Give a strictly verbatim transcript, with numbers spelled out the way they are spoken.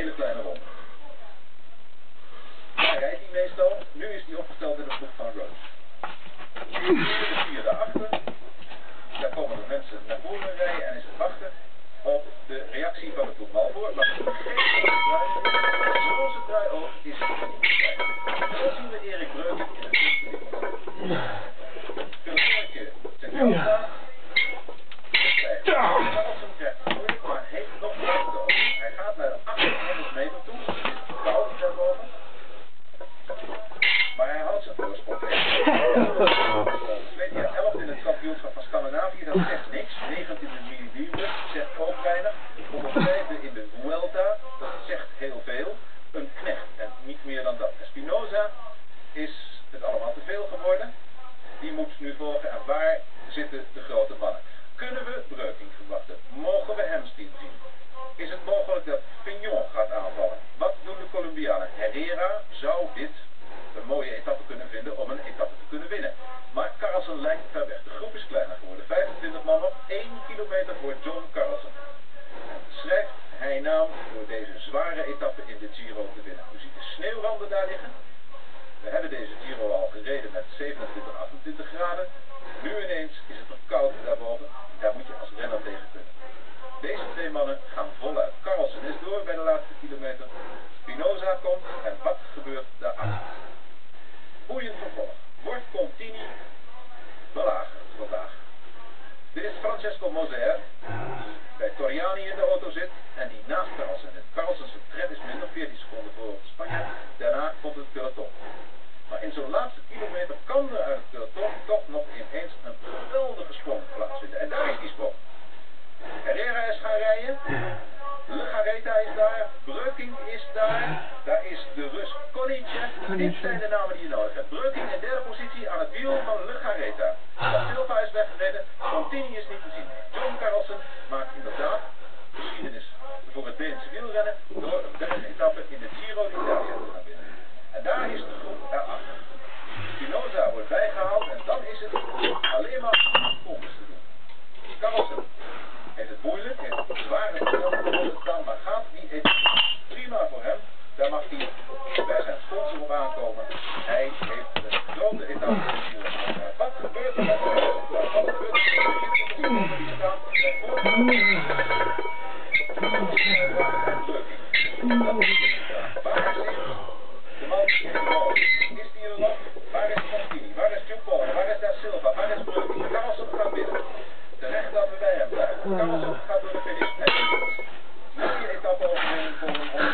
hele kleine ronde. Hij rijdt die meestal. Nu is hij opgesteld in de ploeg van Rose. De vier daarachter. Daar komen de mensen naar voren rijden en is het wachten op de reactie van de ploeg Malvoor. Maar geen roze trui ook is het niet krijgen. Dan zien we Erik Breukink in het eerste pelotonnetje centraal staan. Carlsen krijgt moeilijk, maar heeft nog ruimte over. Hij gaat naar de achttienhonderd meter toe. Het is koud daarboven. Maar hij houdt zijn voorsprong. Zwedia elf in het kampioenschap van Scandinavië, dat zegt niks. negentien in de mini zegt ook weinig. honderdvijfde in de Vuelta, dat zegt heel veel. Een knecht en niet meer dan dat. Espinosa is het allemaal te veel geworden. Die moet nu volgen. En waar zitten de grote mannen? Kunnen we Breukink verwachten? Mogen we Hamsteen zien? Is het mogelijk dat Fignon gaat aanvallen? Wat doen de Colombianen? Herrera zou dit een mooie etappe kunnen vinden om een etappe te kunnen winnen. Maar Carlsen lijkt ver weg. De groep is kleiner geworden. vijfentwintig man nog. één kilometer voor John Carlsen. Schrijft hij naam door deze zware etappe in de Giro te winnen. U ziet de sneeuwranden daar liggen. We hebben deze Giro al gereden met zevenentwintig, achtentwintig graden. Nu ineens is het nog koud daarboven. Daar moet je als renner tegen kunnen. Deze twee mannen gaan voluit. Carlsen is door bij de laatste kilometer. Espinosa komt en wat gebeurt daarachter? Boeiend vervolg. Wordt Contini belagerd vandaag? Dit is Francesco Moser, die bij Torriani in de auto zit en die naast Carlsen zit. Carlsen zijn tred is minder, veertien seconden voor op Spanje. Daarna komt het peloton. Maar in zo'n laatste kilometer kan er uit het peloton toch nog ineens een geweldige sprong plaatsvinden. En daar is die sprong. Herrera is gaan rijden. Legarreta is daar. Breukink is daar. Daar is de Rus Konice. Dit zijn de namen die je nodig hebt. Breukink in derde positie aan het wiel van Legarreta. Da Silva is weggereden. Contini is niet te zien. John Carlsen maakt inderdaad geschiedenis voor het Deense wielrennen door een bergetappe in de Giro d'Italia te gaan winnen. En daar is de groep erachter. Espinosa wordt bijgehaald en dan is het alleen maar komst te doen. Carlsen heeft het moeilijk, heeft het zware te staan, maar gaat die etappe prima voor hem. Daar mag hij bij zijn sponsor op aankomen. Hij heeft een grote etappe in de Giro. Wat gebeurt er met de Wat gebeurt er met de drieëntwintig die staan? Dat is de vraag. Waar zit de man in de bal? Is die er nog? Waar is Contini? Waar is Dupont? Waar is Da Silva? Waar is Breukink? Carlsen gaat binnen. Terecht dat we bij hem blijven. Carlsen gaat door de finish. Hij wint. Mooie etappe overwinning voor een